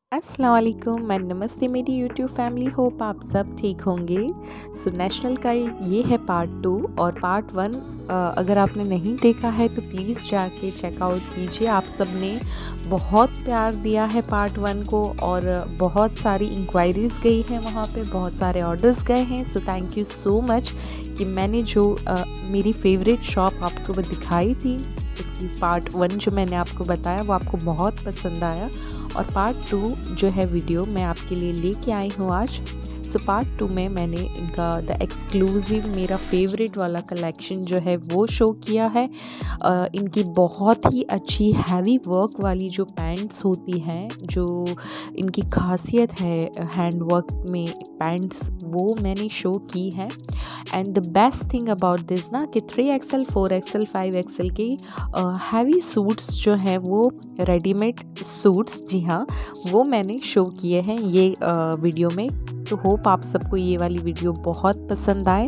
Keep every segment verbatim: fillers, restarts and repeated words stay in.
अस्सलाम वालेकुम एंड नमस्ते मेरी यूट्यूब फैमिली। होप आप सब ठीक होंगे। सो नेशनल का ये है पार्ट टू और पार्ट वन अगर आपने नहीं देखा है तो प्लीज़ जाके चेकआउट कीजिए। आप सब ने बहुत प्यार दिया है पार्ट वन को और बहुत सारी इंक्वायरीज़ गई हैं, वहाँ पे बहुत सारे ऑर्डर्स गए हैं। So thank you so much कि मैंने जो uh, मेरी फेवरेट शॉप आपको वो दिखाई थी, इसकी पार्ट वन जो मैंने आपको बताया वो आपको बहुत पसंद आया और पार्ट टू जो है वीडियो मैं आपके लिए लेके आई हूँ आज। सो पार्ट टू में मैंने इनका द एक्सक्लूसिव मेरा फेवरेट वाला कलेक्शन जो है वो शो किया है। uh, इनकी बहुत ही अच्छी हैवी वर्क वाली जो पैंट्स होती हैं, जो इनकी खासियत है हैंड वर्क में पैंट्स, वो मैंने शो की है। And the best thing about this ना कि three XL four XL five XL के हैवी सूट्स जो हैं वो रेडीमेड सूट्स, जी हाँ, वो मैंने शो किए हैं ये uh, वीडियो में। तो होप आप सबको ये वाली वीडियो बहुत पसंद आए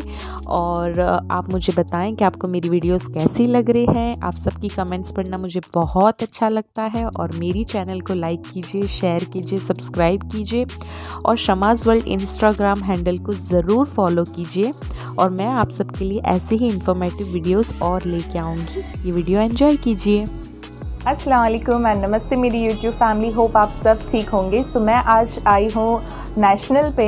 और आप मुझे बताएं कि आपको मेरी वीडियोस कैसी लग रही हैं। आप सबकी कमेंट्स पढ़ना मुझे बहुत अच्छा लगता है और मेरी चैनल को लाइक कीजिए, शेयर कीजिए, सब्सक्राइब कीजिए और शमाज़ वर्ल्ड इंस्टाग्राम हैंडल को ज़रूर फॉलो कीजिए और मैं आप सबके लिए ऐसे ही इंफॉर्मेटिव वीडियोस और लेके आऊँगी। ये वीडियो एंजॉय कीजिए। अस्सलाम वालेकुम एंड नमस्ते मेरी यूट्यूब फैमिली। होप आप सब ठीक होंगे। सो मैं आज आई हूँ नेशनल पे।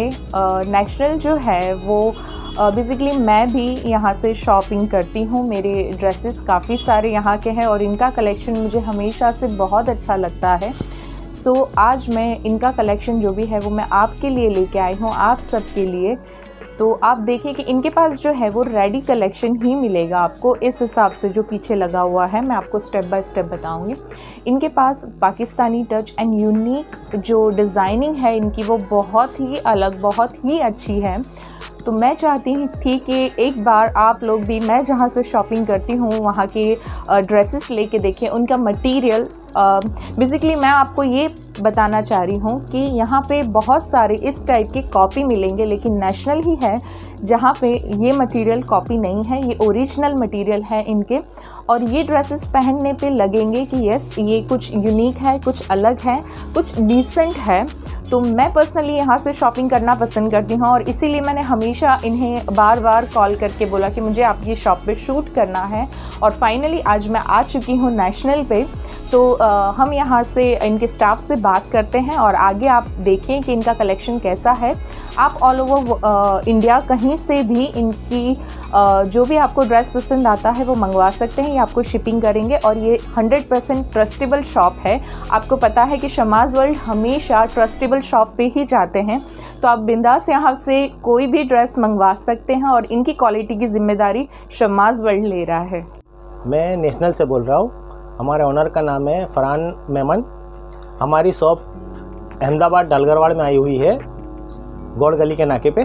नेशनल जो है वो बेसिकली uh, मैं भी यहाँ से शॉपिंग करती हूँ। मेरे ड्रेसेस काफ़ी सारे यहाँ के हैं और इनका कलेक्शन मुझे हमेशा से बहुत अच्छा लगता है। सो so, आज मैं इनका कलेक्शन जो भी है वो मैं आपके लिए लेके आई हूँ, आप सब के लिए। तो आप देखिए कि इनके पास जो है वो रेडी कलेक्शन ही मिलेगा आपको, इस हिसाब से जो पीछे लगा हुआ है मैं आपको स्टेप बाय स्टेप बताऊंगी। इनके पास पाकिस्तानी टच एंड यूनिक जो डिज़ाइनिंग है इनकी वो बहुत ही अलग, बहुत ही अच्छी है। तो मैं चाहती थी कि एक बार आप लोग भी मैं जहाँ से शॉपिंग करती हूँ वहाँ के ड्रेसेस लेके देखें, उनका मटेरियल। बेसिकली मैं आपको ये बताना चाह रही हूँ कि यहाँ पे बहुत सारे इस टाइप के कॉपी मिलेंगे, लेकिन नेशनल ही है जहाँ पे ये मटेरियल कॉपी नहीं है, ये ओरिजिनल मटेरियल है इनके। और ये ड्रेसेस पहनने पे लगेंगे कि यस ये कुछ यूनिक है, कुछ अलग है, कुछ डिसेंट है। तो मैं पर्सनली यहाँ से शॉपिंग करना पसंद करती हूँ और इसीलिए मैंने हमेशा इन्हें बार बार कॉल करके बोला कि मुझे आपकी शॉप पे शूट करना है और फाइनली आज मैं आ चुकी हूँ नेशनल पे। तो आ, हम यहाँ से इनके स्टाफ से बात करते हैं और आगे आप देखें कि इनका कलेक्शन कैसा है। आप ऑल ओवर इंडिया कहीं से भी इनकी आ, जो भी आपको ड्रेस पसंद आता है वो मंगवा सकते हैं, ये आपको शिपिंग करेंगे और ये हंड्रेड परसेंट ट्रस्टेबल शॉप है। आपको पता है कि शमाज़ वर्ल्ड हमेशा ट्रस्टेबल शॉप पे ही जाते हैं, तो आप बिंदास यहाँ से कोई भी ड्रेस मंगवा सकते हैं और इनकी क्वालिटी की जिम्मेदारी शमाज़ वर्ल्ड ले रहा है। मैं नेशनल से बोल रहा हूँ, हमारे ओनर का नाम है फरहान मेमन। हमारी शॉप अहमदाबाद डालगरवाड़ में आई हुई है, गौड़ गली के नाके पे।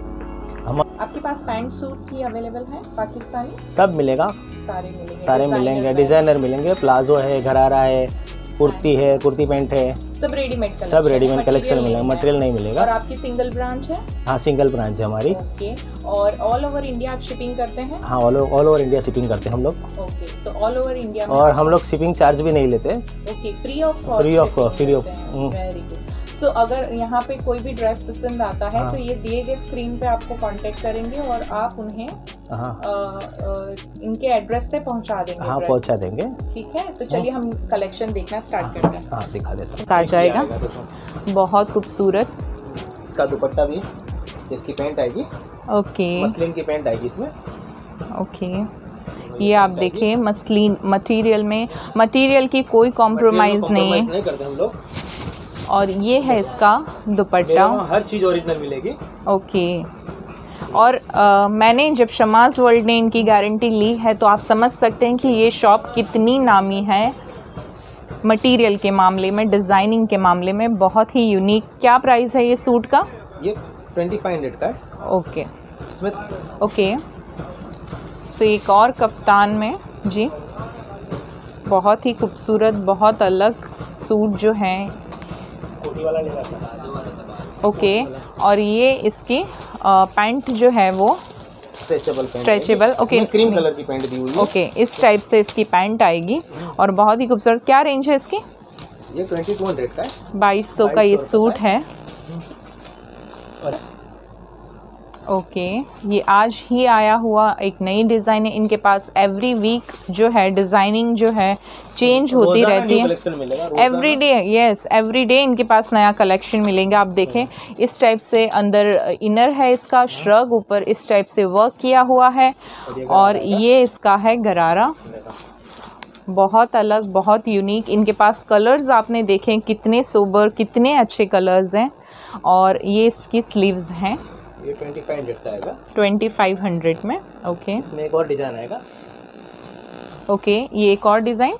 हम आपके पास पैंट सूट्स ही अवेलेबल हैं पाकिस्तानी? सब मिलेगा, सारे मिलेंगे, सारे मिलेंगे, डिज़ाइनर मिलेंगे, प्लाजो है, घरारा है, कुर्ती है, कुर्ती पैंट है, सब रेडीमेड कलेक्शन, सब रेडीमेड कलेक्शन मिलेगा, मटेरियल नहीं मिलेगा। और आपकी सिंगल ब्रांच है? हाँ, सिंगल ब्रांच है हमारी। ओके। और ऑल ओवर इंडिया आप शिपिंग करते हैं? हाँ, all all over India shipping करते हैं हम लोग। ओके, तो ऑल ओवर इंडिया में और हम लोग शिपिंग चार्ज भी नहीं लेते। Okay, free of free of free of very good. So अगर यहाँ पे कोई भी ड्रेस पसंद आता है, हाँ, तो ये दिए गए स्क्रीन पे आपको कांटेक्ट करेंगे और आप उन्हें हाँ आ, आ, इनके एड्रेस पे पहुँचा देंगे। हाँ, पहुँचा देंगे। ठीक है, तो चलिए हम कलेक्शन देखना स्टार्ट हाँ, करते हैं। हाँ, दिखा देता हूँ। आ जाएगा, बहुत खूबसूरत। इसका दुपट्टा भी, इसकी पैंट आएगी, ओके, मसलिन की पैंट आएगी इसमें। ओके, ये आप देखिए मसलिन मटेरियल में, मटेरियल की कोई कॉम्प्रोमाइज़ नहीं है, नहीं करते हम लोग। और ये है इसका दुपट्टा, हर चीज़ ओरिजिनल मिलेगी। ओके। और आ, मैंने जब शमाज़ वर्ल्ड ने इनकी गारंटी ली है तो आप समझ सकते हैं कि ये शॉप कितनी नामी है मटेरियल के मामले में, डिज़ाइनिंग के मामले में, बहुत ही यूनिक। क्या प्राइस है ये सूट का? ये ट्वेंटी फाइव हंड्रेड का है। ओके, इसमें ओके। सो एक और कफ्तान में जी, बहुत ही खूबसूरत, बहुत अलग सूट जो हैं। वाला ले रहा ओके, और ये इसकी पैंट जो है वो stretchable stretchable okay, cream colour की पैंट दी हुई है। ओके, इस टाइप से इसकी पैंट आएगी और बहुत ही खूबसूरत। क्या रेंज है इसकी? ये ट्वेंटी टू हंड्रेड का है। बाईस सौ का ये सूट है। और ओके, ये आज ही आया हुआ एक नई डिज़ाइन है इनके पास। एवरी वीक जो है डिज़ाइनिंग जो है चेंज होती रहती है। Every day, yes, every day इनके पास नया कलेक्शन मिलेंगे। आप देखें इस टाइप से अंदर इनर है इसका, श्रग ऊपर इस टाइप से वर्क किया हुआ है, और ये इसका है गरारा। बहुत अलग, बहुत यूनिक। इनके पास कलर्स आपने देखें कितने सोबर, कितने अच्छे कलर्स हैं। और ये इसकी स्लीव्स हैं। ये ट्वेंटी फाइव हंड्रेड का आएगा। ट्वेंटी फाइव हंड्रेड में। ओके, इसमें एक और डिज़ाइन आएगा। ओके, ये एक और डिज़ाइन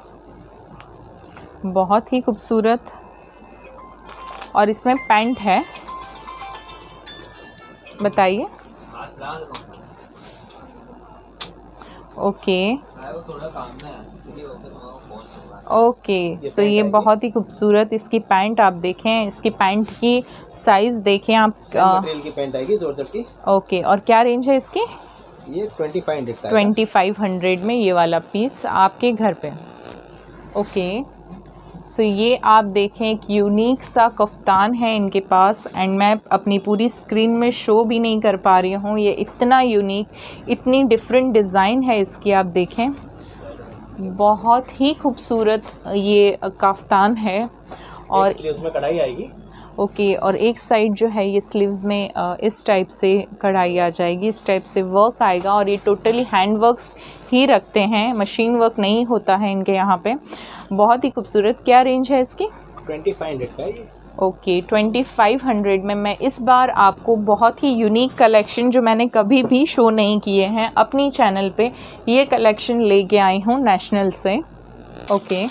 बहुत ही खूबसूरत, और इसमें पैंट है। बताइए। ओके ओके, सो ये बहुत ही खूबसूरत इसकी पैंट आप देखें, इसकी पैंट की साइज़ देखें आप। मटेरियल की पैंट आएगी जॉर्जेट की। ओके, और क्या रेंज है इसकी? ये ट्वेंटी फाइव हंड्रेड का। ट्वेंटी फाइव हंड्रेड में ये वाला पीस आपके घर पे। ओके, सो ये आप देखें एक यूनिक सा कफ्तान है इनके पास, एंड मैं अपनी पूरी स्क्रीन में शो भी नहीं कर पा रही हूँ। ये इतना यूनिक, इतनी डिफरेंट डिज़ाइन है इसकी। आप देखें बहुत ही खूबसूरत ये कफ्तान है, और स्लीव्स में कढ़ाई आएगी। ओके, और एक साइड जो है ये स्लीव्स में इस टाइप से कढ़ाई आ जाएगी, इस टाइप से वर्क आएगा, और ये टोटली हैंड वर्क्स ही रखते हैं, मशीन वर्क नहीं होता है इनके यहाँ पे। बहुत ही खूबसूरत। क्या रेंज है इसकी? ट्वेंटी फाइव हंड्रेड का है। ओके, ट्वेंटी फाइव हंड्रेड में मैं इस बार आपको बहुत ही यूनिक कलेक्शन जो मैंने कभी भी शो नहीं किए हैं अपनी चैनल पे, ये कलेक्शन लेके आई हूँ नेशनल से। ओके,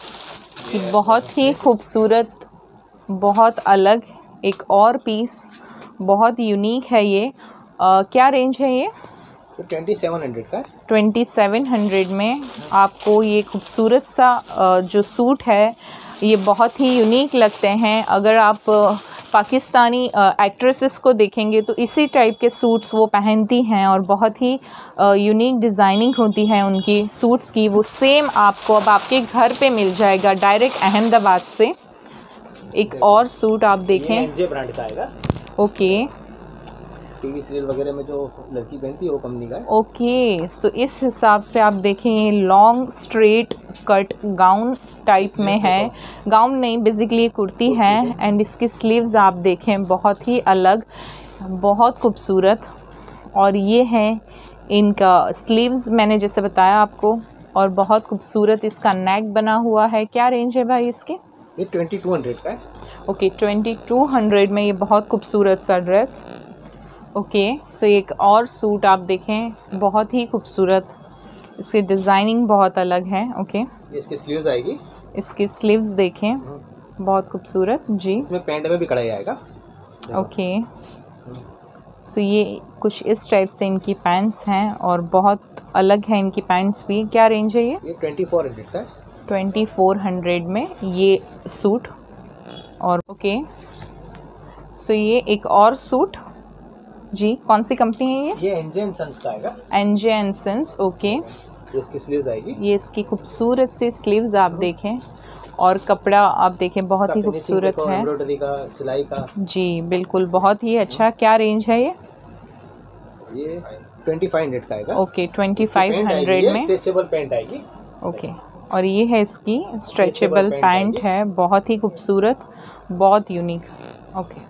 बहुत ही खूबसूरत, बहुत अलग एक और पीस, बहुत यूनिक है ये। आ, क्या रेंज है ये? ट्वेंटी सेवन हंड्रेड का। ट्वेंटी सेवन हंड्रेड में आपको ये खूबसूरत सा आ, जो सूट है ये बहुत ही यूनिक लगते हैं। अगर आप पाकिस्तानी एक्ट्रेसेस को देखेंगे तो इसी टाइप के सूट्स वो पहनती हैं, और बहुत ही यूनिक डिज़ाइनिंग होती है उनकी सूट्स की। वो सेम आपको अब आपके घर पे मिल जाएगा डायरेक्ट अहमदाबाद से। एक और सूट आप देखें, एनजे ब्रांड का आएगा। ओके, टीवी सीरियल वगैरह में जो लड़की पहनती है वो कंपनी का है। ओके, सो इस हिसाब से आप देखें ये long straight cut gown type में है। गाउन नहीं, बेसिकली कुर्ती है, एंड इसकी स्लीव्स आप देखें बहुत ही अलग, बहुत खूबसूरत। और ये है इनका स्लीव्स, मैंने जैसे बताया आपको, और बहुत खूबसूरत इसका नेक बना हुआ है। क्या रेंज है भाई इसकी? ये ट्वेंटी टू हंड्रेड का है। ओके, ट्वेंटी टू हंड्रेड में ये बहुत खूबसूरत सा ड्रेस। ओके, सो एक और सूट आप देखें बहुत ही खूबसूरत, इसकी डिज़ाइनिंग बहुत अलग है। ओके, ये इसकी स्लीव्स आएगी। इसकी स्लीव्स देखें बहुत खूबसूरत जी। इसमें पैंट में भी कढ़ाई आएगा। ओके, सो ये कुछ इस टाइप से इनकी पैंट्स हैं, और बहुत अलग है इनकी पैंट्स भी। क्या रेंज है ये? ये ट्वेंटी फोर हंड्रेड का है। ट्वेंटी फोर हंड्रेड में ये सूट। और ओके, सो ये एक और सूट जी, कौन सी कंपनी है ये? ये एनजे एंड सन्स का आएगा। NJ and sons. ओके, ये इसकी स्लीव्स आएगी। ये इसकी खूबसूरत सी स्लीव्स आप देखें, और कपड़ा आप देखें बहुत ही खूबसूरत है, एम्ब्रॉयडरी का, सिलाई का जी, बिल्कुल बहुत ही अच्छा। क्या रेंज है ये? ये ट्वेंटी फाइव हंड्रेड का आएगा। ओके, ट्वेंटी फाइव हंड्रेड में स्ट्रेचेबल पैंट आएगी। ओके, और ये है इसकी स्ट्रेचेबल पैंट है, बहुत ही खूबसूरत, बहुत यूनिक। ओके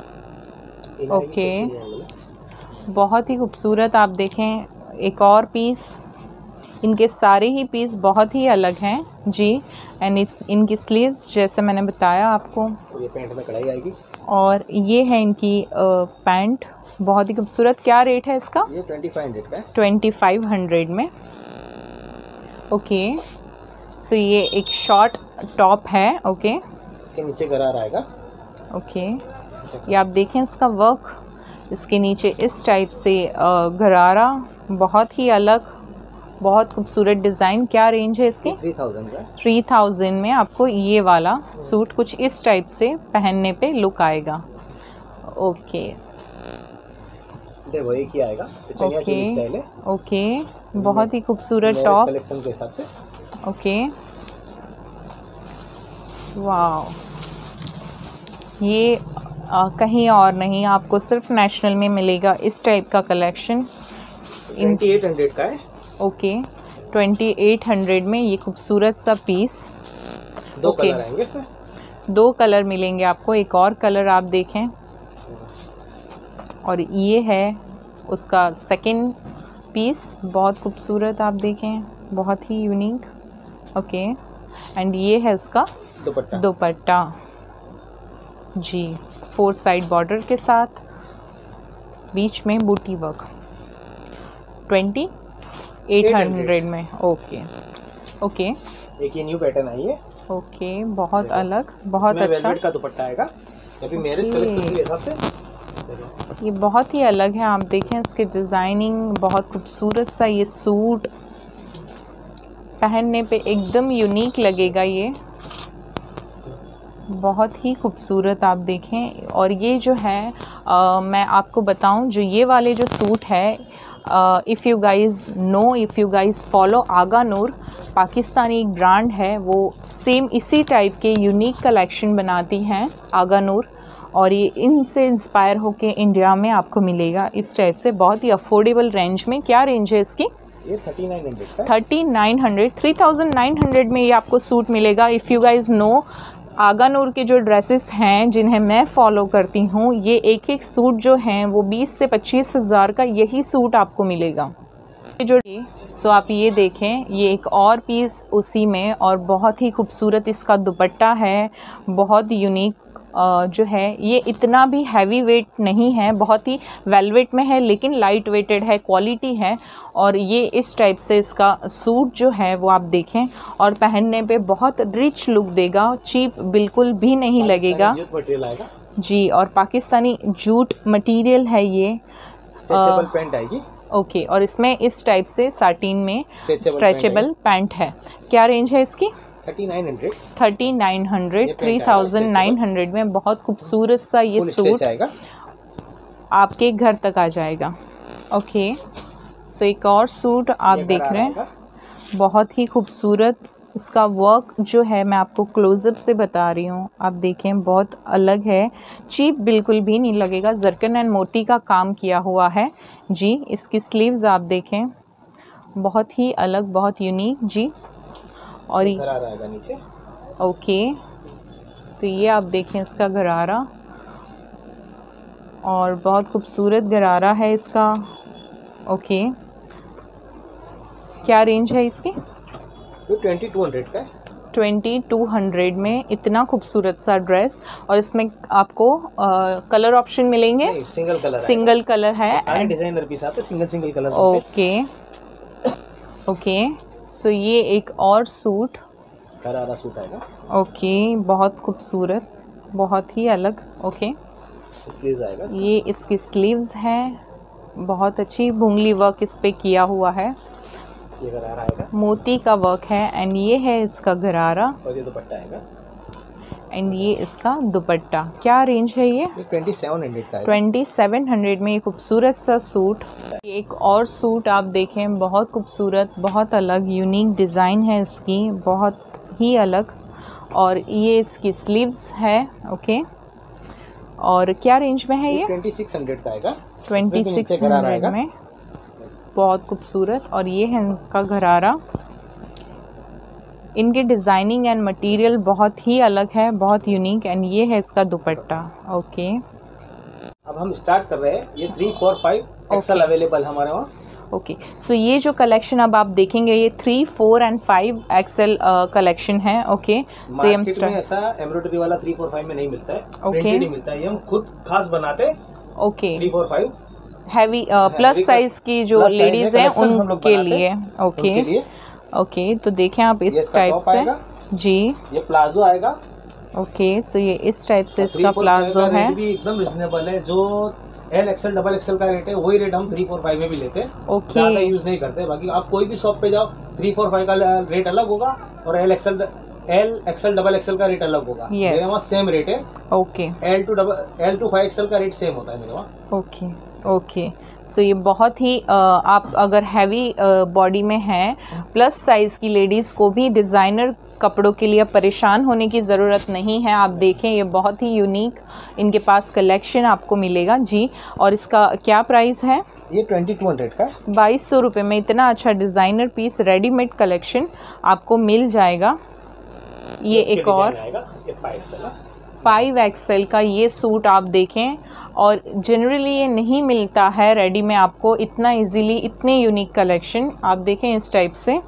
ओके, बहुत ही खूबसूरत। आप देखें एक और पीस, इनके सारे ही पीस बहुत ही अलग हैं जी, एंड इनकी स्लीव्स जैसे मैंने बताया आपको, ये पैंट में कढ़ाई आएगी, और ये है इनकी पैंट बहुत ही खूबसूरत। क्या रेट है इसका? ये ट्वेंटी फाइव हंड्रेड का है। ट्वेंटी फाइव हंड्रेड में। ओके, सो ये एक शॉर्ट टॉप है। ओके, इसके नीचे गरारा आएगा। ओके, ये आप देखें इसका वर्क, इसके नीचे इस टाइप से गरारा, बहुत ही अलग, बहुत खूबसूरत डिज़ाइन। क्या रेंज है इसकी? थ्री थाउजेंड का। थ्री थाउजेंड में आपको ये वाला सूट कुछ इस टाइप से पहनने पे लुक आएगा। ओके, देखो एक ही आएगा। ओके ओके, बहुत ही खूबसूरत टॉप कलेक्शन के हिसाब से। ओके, वाह, ये आ, कहीं और नहीं, आपको सिर्फ नेशनल में मिलेगा इस टाइप का कलेक्शन। ट्वेंटी एट हंड्रेड का है। ओके, ट्वेंटी एट हंड्रेड में ये खूबसूरत सा पीस। दो okay. कलर आएंगे इसमें, दो कलर मिलेंगे आपको। एक और कलर आप देखें, और ये है उसका सेकंड पीस, बहुत खूबसूरत आप देखें, बहुत ही यूनिक। ओके, एंड ये है उसका दुपट्टा दुपट्टा जी, फोर साइड बॉर्डर के साथ, बीच में बूटी वर्क। ट्वेंटी एट हंड्रेड में। ओके ओके, एक ये न्यू पैटर्न आई है। ओके, बहुत अलग, बहुत अच्छा। वेलवेट का दुपट्टा आएगा, अभी मैरिज कलेक्शन के हिसाब से ये बहुत ही अलग है। आप देखें इसकी डिज़ाइनिंग, बहुत खूबसूरत सा ये सूट पहनने पे एकदम यूनिक लगेगा। ये बहुत ही खूबसूरत आप देखें। और ये जो है आ, मैं आपको बताऊं, जो ये वाले जो सूट है, if you guys know, if you guys follow Agha Noor, Pakistani एक ब्रांड है, वो सेम इसी टाइप के यूनिक कलेक्शन बनाती हैं आगा नूर, और ये इनसे इंस्पायर होके इंडिया में आपको मिलेगा इस टाइप से, बहुत ही अफोर्डेबल रेंज में। क्या रेंज है इसकी? ये थर्टी नाइन हंड्रेड का। Thirty nine hundred, three thousand nine hundred में ये आपको सूट मिलेगा। If you guys know, Agha Noor के जो ड्रेसेस हैं जिन्हें मैं फॉलो करती हूँ, ये एक एक सूट जो हैं वो बीस से पच्चीस हज़ार का यही सूट आपको मिलेगा। ये जो सो आप ये देखें, ये एक और पीस उसी में, और बहुत ही खूबसूरत इसका दुपट्टा है, बहुत यूनिक जो है। ये इतना भी हैवी वेट नहीं है, बहुत ही वेलवेट में है, लेकिन लाइट वेटेड है, क्वालिटी है। और ये इस टाइप से इसका सूट जो है वो आप देखें, और पहनने पे बहुत रिच लुक देगा, चीप बिल्कुल भी नहीं लगेगा जी। और पाकिस्तानी जूट मटेरियल है ये, स्ट्रेचेबल पैंट आएगी। ओके, और इसमें इस टाइप से साटिन में स्ट्रेचेबल पैंट है। क्या रेंज है इसकी? Thirty nine hundred, thirty nine hundred, three thousand nine hundred में बहुत खूबसूरत सा ये सूट आपके घर तक आ जाएगा। ओके, सो एक और सूट आप देख रहे हैं, बहुत ही खूबसूरत इसका वर्क जो है, मैं आपको क्लोजअप से बता रही हूँ, आप देखें, बहुत अलग है, चीप बिल्कुल भी नहीं लगेगा। जरकन एंड मोती का काम किया हुआ है जी। इसकी स्लीव्स आप देखें, बहुत ही अलग, बहुत यूनिक जी। और गरारा नीचे। ओके, तो ये आप देखें इसका गरारा, और बहुत खूबसूरत गरारा है इसका। ओके, क्या रेंज है इसकी? ट्वेंटी टू हंड्रेड का है। ट्वेंटी टू हंड्रेड में इतना खूबसूरत सा ड्रेस, और इसमें आपको आ, कलर ऑप्शन मिलेंगे। नहीं, सिंगल कलर सिंगल कलर है, सारे डिजाइनर पीस आते हैं, single single colour. Okay okay, so ये एक और सूट, गरारा सूट आएगा। ओके, बहुत खूबसूरत, बहुत ही अलग। ओके, स्लीव्स आएगा, ये इसकी स्लीव्स हैं, बहुत अच्छी भुंगली वर्क इस पे किया हुआ है, ये गरारा आएगा, मोती का वर्क है, एंड ये है इसका गरारा, और ये दुपट्टा आएगा, एंड ये इसका दुपट्टा। क्या रेंज है ये? ट्वेंटी सेवन हंड्रेड का है। ट्वेंटी सेवन हंड्रेड में ये खूबसूरत सा सूट। ये एक और सूट आप देखें, बहुत खूबसूरत, बहुत अलग, यूनिक डिज़ाइन है इसकी, बहुत ही अलग, और ये इसकी स्लीव्स है। ओके, और क्या रेंज में है ये? ट्वेंटी सिक्स हंड्रेड का आएगा। ट्वेंटी सिक्स हंड्रेड में, बहुत खूबसूरत, और ये है इनका गरारा। इनकी डिज़ाइनिंग एंड मटेरियल बहुत ही अलग है, बहुत यूनिक, एंड ये है इसका दुपट्टा। ओके, अब हम स्टार्ट कर रहे हैं। ये three four five XL available हमारे वहाँ। ओके, सो ये जो कलेक्शन अब आप देखेंगे, ये three four and five XL collection है। ओके, सो ये हम स्टार्ट, ऐसा एम्ब्रॉयडरी वाला थ्री फोर फाइव में नहीं मिलता है। ओके, नहीं मिलता है, ये हम खुद खास बनाते हैं। Okay, three four five heavy plus size की जो लेडीज हैं उनके लिए। ओके ओके, तो देखें आप इस टाइप से जी, ये प्लाजो आएगा। ओके, सो ये इस टाइप से इसका प्लाजो है, भी एकदम रिजनेबल है। जो एल एक्सएल डबल एक्सएल का रेट है वही रेट हम थ्री फोर फाइव में भी लेते हैं। ओके, ज़्यादा यूज नहीं करते। बाकी आप कोई भी शॉप पे जाओ, थ्री फोर फाइव का रेट अलग होगा, और L XL L XL double XL का रेट अलग होगा। मेरे वहाँ सेम रेट है। Okay, L to double L to five XL का रेट सेम होता है मेरे वहाँ। ओके ओके, सो ये बहुत ही आ, आप अगर हैवी बॉडी में हैं, प्लस साइज़ की लेडीज़ को भी डिज़ाइनर कपड़ों के लिए परेशान होने की ज़रूरत नहीं है। आप देखें ये बहुत ही यूनिक इनके पास कलेक्शन आपको मिलेगा जी। और इसका क्या प्राइस है? ये ट्वेंटी टू हंड्रेड का बाईस सौ रुपये में इतना अच्छा डिज़ाइनर पीस रेडीमेड कलेक्शन आपको मिल जाएगा। ये एक और फाइव एक्सेल का ये सूट आप देखें, और जनरली ये नहीं मिलता है रेडी में आपको इतना इजीली, इतने यूनिक कलेक्शन आप देखें इस टाइप से।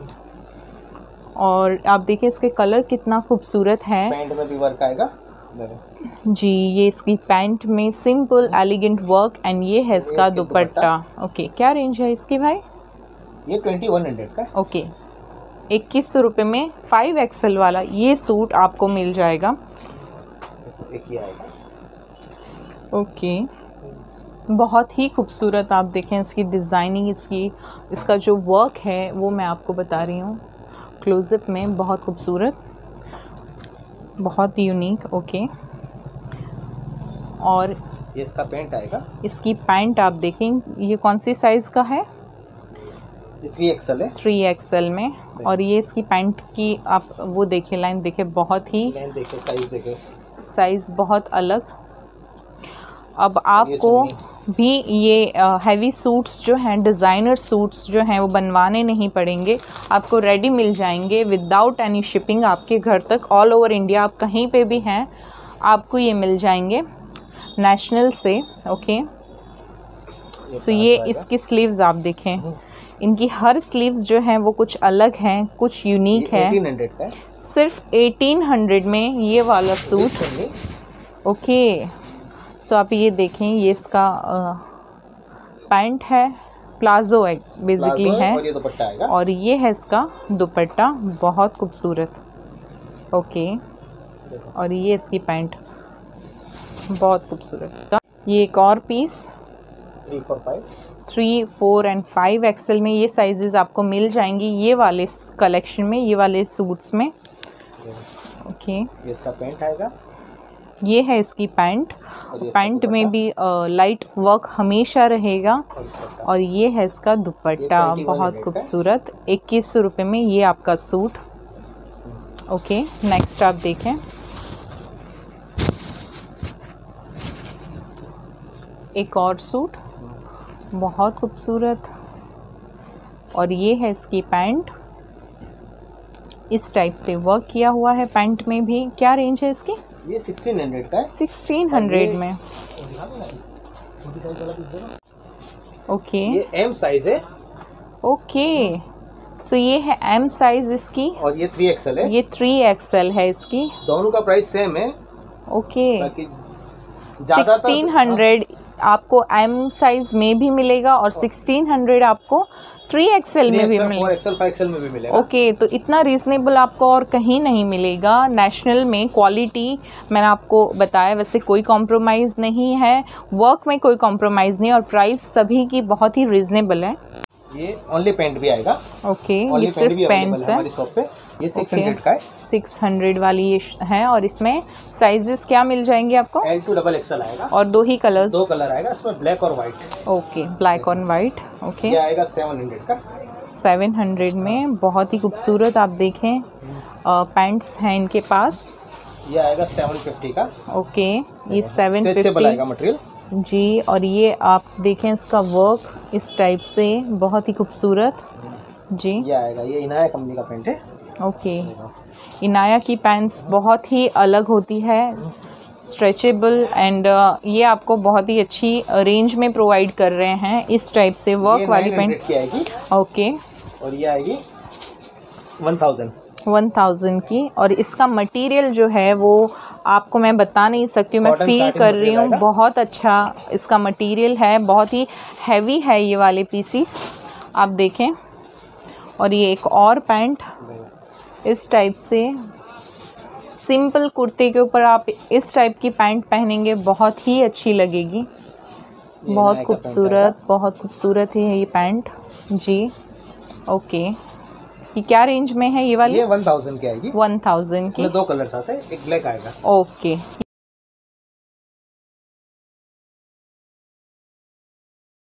और आप देखें इसके कलर कितना खूबसूरत है। पैंट में भी वर्क आएगा जी। ये इसकी पैंट में सिंपल एलिगेंट वर्क एंड ये है इसका दुपट्टा। ओके, क्या रेंज है इसकी भाई? ये ट्वेंटी वन हंड्रेड का। ओके, इक्कीस सौ रुपये में फाइव एक्सेल वाला ये सूट आपको मिल जाएगा। एक ही आएगा। ओके, बहुत ही खूबसूरत आप देखें इसकी डिज़ाइनिंग, इसकी इसका जो वर्क है वो मैं आपको बता रही हूँ क्लोज़अप में। बहुत खूबसूरत, बहुत यूनिक। ओके, और ये इसका पैंट आएगा। इसकी पैंट आप देखें, ये कौन सी साइज़ का है? ये थ्री एक्सेल है। थ्री एक्सेल में। और ये इसकी पैंट की आप वो देखें, लाइन देखें, बहुत ही लाइन देखें, साइज़ देखें, साइज़ बहुत अलग। अब आपको भी ये हैवी सूट्स जो हैं, डिज़ाइनर सूट्स जो हैं वो बनवाने नहीं पड़ेंगे, आपको रेडी मिल जाएंगे विदाउट एनी शिपिंग आपके घर तक। ऑल ओवर इंडिया आप कहीं पे भी हैं आपको ये मिल जाएंगे नेशनल से। ओके, सो ये इसकी स्लीव्स आप देखें, इनकी हर स्लीव्स जो हैं वो कुछ अलग हैं, कुछ यूनिक है। एटीन हंड्रेड का है। सिर्फ एटीन हंड्रेड में ये वाला सूट। ओके, सो आप ये देखें, ये इसका पैंट है, प्लाजो है बेसिकली है, और ये दुपट्टा आएगा। और ये है इसका दुपट्टा, बहुत खूबसूरत। ओके, और ये इसकी पैंट बहुत खूबसूरत। ये एक और piece three four five three four and five XL में ये साइजेस आपको मिल जाएंगी ये वाले कलेक्शन में, ये वाले सूट्स में। ओके, ये इसका पैंट आएगा। ये है इसकी पैंट, पैंट में भी लाइट वर्क हमेशा रहेगा। और ये है इसका दुपट्टा, बहुत खूबसूरत। इक्कीस सौ रुपये में ये आपका सूट। ओके, नेक्स्ट आप देखें, एक और सूट बहुत खूबसूरत, और ये है इसकी पैंट, इस टाइप से वर्क किया हुआ है पैंट में भी। क्या रेंज है इसकी? ये सिक्सटीन हंड्रेड का है। सिक्सटीन हंड्रेड में। ओके, ये एम साइज है। ओके, सो ये है एम साइज इसकी, और ये थ्री एक्सेल है। ये थ्री एक्सेल है इसकी। दोनों का प्राइस सेम है। ओके, सिक्सटीन हंड्रेड आपको एम साइज में भी मिलेगा और सिक्सटीन हंड्रेड आपको थ्री एक्सेल में भी मिलेगा, एक्सेल फाइव एक्सेल में भी मिलेगा। ओके, तो इतना रीज़नेबल आपको और कहीं नहीं मिलेगा। नेशनल में क्वालिटी मैंने आपको बताया, वैसे कोई कॉम्प्रोमाइज़ नहीं है, वर्क में कोई कॉम्प्रोमाइज़ नहीं, और प्राइस सभी की बहुत ही रीज़नेबल है। ये ओनली पैंट भी आएगा। ओके, ये सिर्फ पैंट्स है हमारी शॉप पे। ये सिक्स हंड्रेड का है। सिक्स हंड्रेड वाली ये है, और इसमें साइजेस क्या मिल जाएंगे आपको? एल टू डबल एक्सएल आएगा, और दो ही कलर्स, दो कलर आएगा इसमें, ब्लैक और वाइट। ओके, ब्लैक और वाइट। ओके, ये आएगा सेवन हंड्रेड का। सेवन हंड्रेड में बहुत ही खूबसूरत आप देखें पैंट्स हैं इनके पास। ये आएगा सेवन फिफ्टी का। ओके, ये सेवन फिफ्टी आएगा मटेरियल जी। और ये आप देखें इसका वर्क इस टाइप से बहुत ही खूबसूरत जी। ये आएगा, ये इनाया कंपनी का पैंट है। ओके, इनाया की पैंट्स बहुत ही अलग होती है, स्ट्रेचेबल, एंड ये आपको बहुत ही अच्छी रेंज में प्रोवाइड कर रहे हैं इस टाइप से वर्क वाली पैंट की आएगी। ओके, और ये आएगी वन थाउजेंड वन थाउजेंड की। और इसका मटेरियल जो है वो आपको मैं बता नहीं सकती हूँ, मैं फील कर रही हूँ, बहुत अच्छा इसका मटेरियल है, बहुत ही हैवी है ये वाले पीसीस आप देखें। और ये एक और पैंट इस टाइप से, सिंपल कुर्ते के ऊपर आप इस टाइप की पैंट पहनेंगे बहुत ही अच्छी लगेगी, बहुत खूबसूरत, बहुत खूबसूरत है ये पैंट जी। ओके, ये क्या रेंज में है ये वाली? ये वन थाउजेंड की आएगी। वन थाउजेंड की। दो कलर्स आते हैं, एक ब्लैक आएगा। ओके।